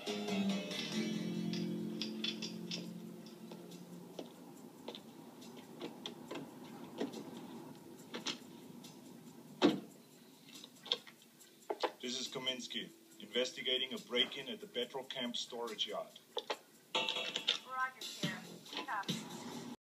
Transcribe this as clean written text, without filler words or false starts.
This is Kaminsky, investigating a break-in at the petrol camp storage yard.